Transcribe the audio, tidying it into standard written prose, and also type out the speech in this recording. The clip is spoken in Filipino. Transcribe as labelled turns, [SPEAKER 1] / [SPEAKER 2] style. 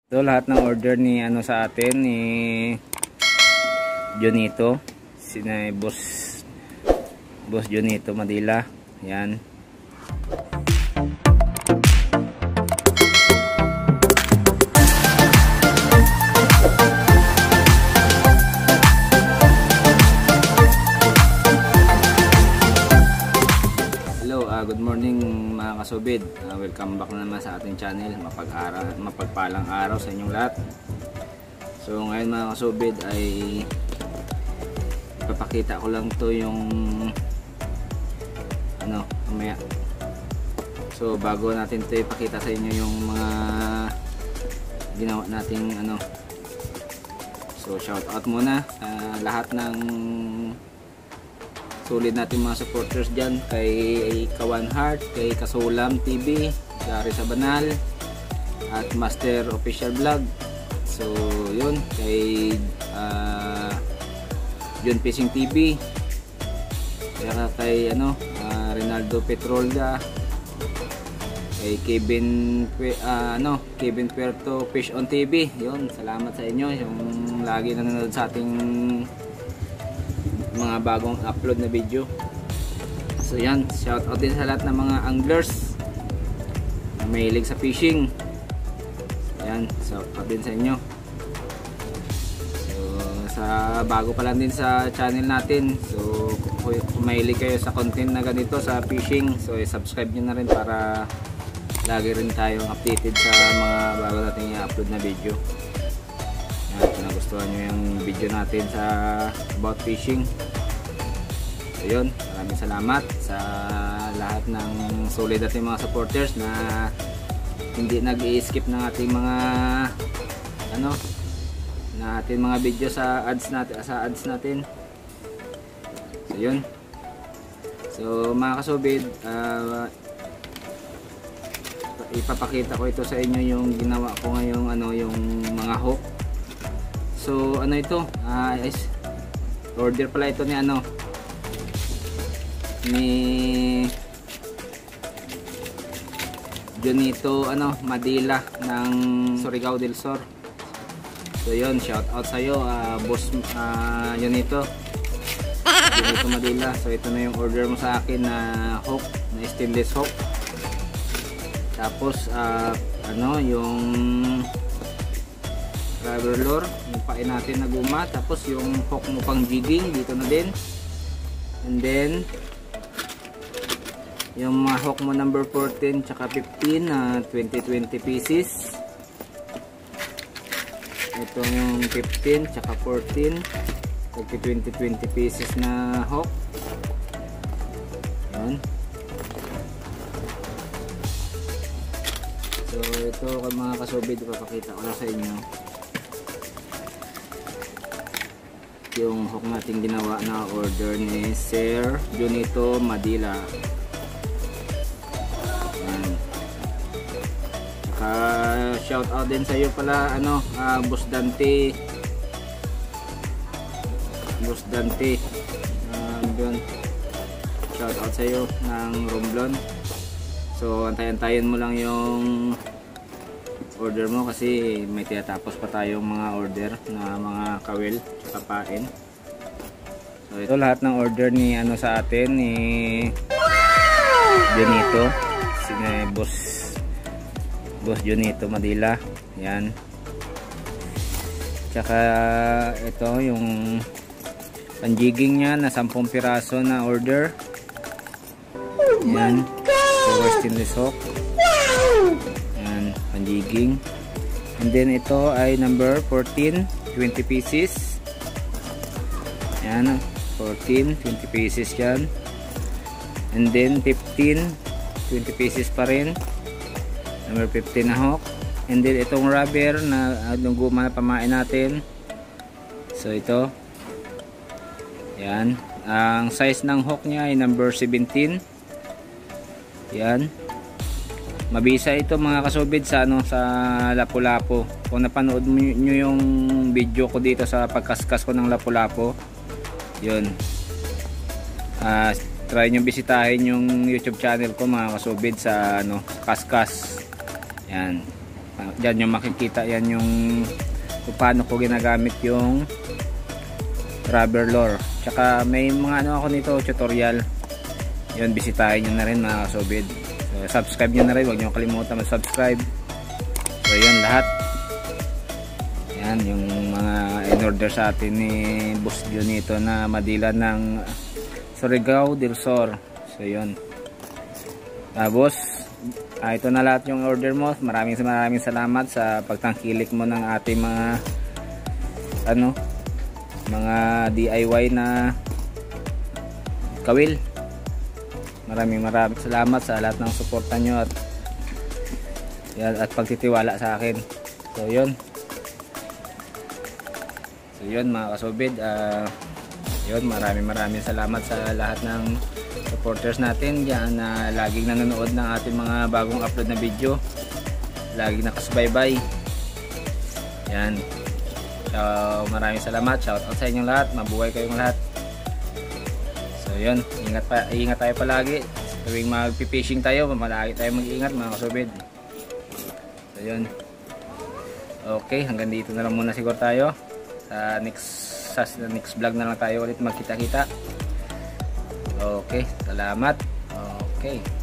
[SPEAKER 1] So lahat ng order ni ano sa atin ni Junito, sina Boss Junito Madila. Yan. Good morning mga kasubid, welcome back na naman sa ating channel. Mapagpalang araw sa inyong lahat. So ngayon mga kasubid ay ipapakita ko lang to yung ano mamaya. So bago natin to ipakita sa inyo yung mga ginawa nating ano, so shout out muna sa lahat ng sulit natin mga supporters dyan, kay Kawan Heart, kay Kasulam TV, Gary Sabanal at Master Official Vlog. So yun, kay John Fishing TV, kay ano, Rinaldo Petrolda, kay Kevin Puerto Fish on TV. Yun, salamat sa inyo yung lagi nanonood sa ating mga bagong upload na video. So yan, shout out din sa lahat ng mga anglers na mahilig sa fishing. Yan, shout out din sa inyo. So sa bago pa lang din sa channel natin, so kung mahilig kayo sa content na ganito sa fishing, so subscribe nyo na rin para lagi rin tayong updated sa mga bago nating i-upload na video. Kung nagustuhan nyo yung video natin sa about fishing, so yun, maraming salamat sa lahat ng solid ating mga supporters na hindi nag-i-skip ng ating mga ano, na ating mga video sa ads natin, so yun. So mga kasubid, ipapakita ko ito sa inyo yung ginawa ko ngayong ano, yung mga hook. So ano ito, order pala ito ni ano, ni Junito ano Madila ng Surigao del Sur. So yun, shout out sa iyo, boss Junito Madila. So ito na yung order mo sa akin na hook, na stainless hook. Tapos ano yung rubber lure, yung pain natin na guma, tapos yung hook mo pang jigging dito na din, and then yung mga hook mo number 14 tsaka 15 na 20 pieces. Ito yung 15 tsaka 14 20 pieces na hook. Yan. So ito mga kasubid, ipapakita ko na sa inyo yung hook natin ginawa na order ni Sir Junito Madila. Shout out din sa iyo pala ano, Boss Dante yun, shout out sa iyo ng Romblon. So antayin mo lang yung order mo kasi may tinatapos pa tayong mga order na mga kawil at pain. So ito lahat ng order ni ano sa atin ni Junito, sina Boss Junito Madila. Yan. Tsaka ito yung panjiging niya na 10 piraso na order. Yan. Puro stainless hook. Yan, panjiging. And then ito ay number 14, 20 pieces. Yan, 14, 20 pieces yan. And then 15, 20 pieces pa rin. Number 15 na hook. And then itong rubber na guma na pamain natin. So ito. Yan. Ang size ng hook niya ay number 17. Yan. Mabisa ito mga kasubid sa ano, sa Lapu-Lapu. Kung napanood nyo yung video ko dito sa pagkaskas ko ng Lapu-Lapu, yun. Try nyo bisitahin yung YouTube channel ko mga kasubid sa ano, Kaskas. Yan. Diyan yung makikita yan yung kung paano ko ginagamit yung rubber lure. Tsaka may mga ano ako nito tutorial. Yun, bisitahin nyo na rin mga kasubid. So, subscribe nyo na rin, huwag nyo kalimutan mag-subscribe. So yun lahat. Yan yung mga in-order sa atin ni Boss Junito na madila ng Surigao del Sur. So yun. Tapos ito na lahat yung order mo. Maraming salamat sa pagtangkilik mo ng ating mga mga DIY na kawil. Maraming salamat sa lahat ng suporta nyo at pagtitiwala sa akin. So yun mga kasubid, yun, maraming salamat sa lahat ng supporters natin diyan na laging nanonood ng ating mga bagong upload na video, laging nakasubaybay. Yan, so maraming salamat, shout out sa inyong lahat, mabuhay kayong lahat. So yun, ingat tayo palagi tuwing magpi-fishing tayo, malagi tayo mag-iingat mga kasubid. So yun, okay, hanggang dito na lang muna siguro tayo. Sa next vlog na lang tayo ulit magkita-kita. Okay, salamat. Okay.